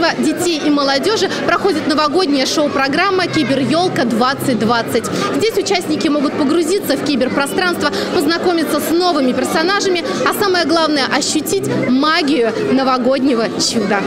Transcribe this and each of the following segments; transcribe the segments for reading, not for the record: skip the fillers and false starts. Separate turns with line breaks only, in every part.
творчества детей и молодежи проходит новогодняя шоу-программа «Киберёлка-2020». Здесь участники могут погрузиться в киберпространство, познакомиться с новыми персонажами, а самое главное – ощутить магию новогоднего чуда.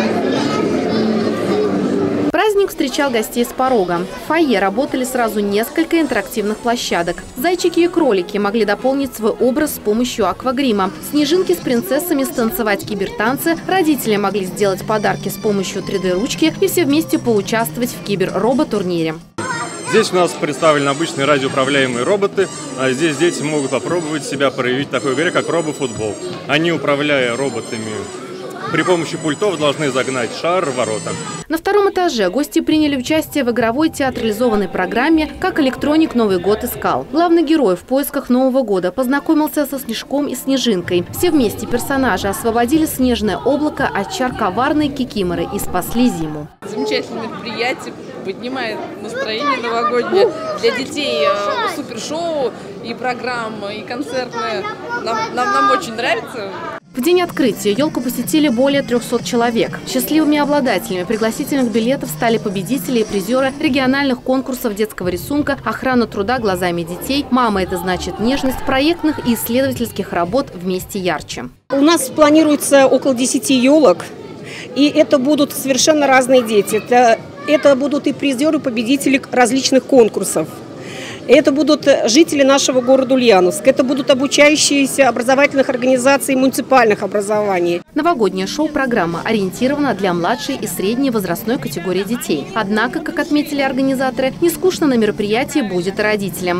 Праздник встречал гостей с порога. В фойе работали сразу несколько интерактивных площадок. Зайчики и кролики могли дополнить свой образ с помощью аквагрима. Снежинки с принцессами станцевать кибертанцы, родители могли сделать подарки с помощью 3D-ручки и все вместе поучаствовать в кибер-робот-турнире.
Здесь у нас представлены обычные радиоуправляемые роботы, а здесь дети могут попробовать себя проявить в такой игре, как робофутбол. Они, управляя роботами, при помощи пультов должны загнать шар в ворота.
На втором этаже гости приняли участие в игровой театрализованной программе «Как электроник Новый год искал». Главный герой в поисках Нового года познакомился со Снежком и Снежинкой. Все вместе персонажи освободили снежное облако от чар коварной Кикиморы и спасли зиму.
Замечательное мероприятие, поднимает настроение новогоднее. Для детей супершоу и программа, и концертная. Нам очень нравится.
В день открытия елку посетили более 300 человек. Счастливыми обладателями пригласительных билетов стали победители и призеры региональных конкурсов детского рисунка, охрана труда глазами детей, «Мама – это значит нежность», проектных и исследовательских работ «Вместе ярче».
У нас планируется около 10 елок, и это будут совершенно разные дети. Это будут и призеры, победители различных конкурсов. Это будут жители нашего города Ульяновск. Это будут обучающиеся образовательных организаций муниципальных образований.
Новогодняя шоу-программа ориентирована для младшей и средней возрастной категории детей. Однако, как отметили организаторы, не скучно на мероприятии будет и родителям.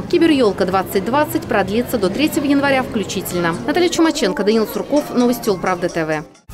Киберёлка-2020 продлится до 3 января включительно. Наталья Чумаченко, Даниил Сурков, Новости Улправды ТВ.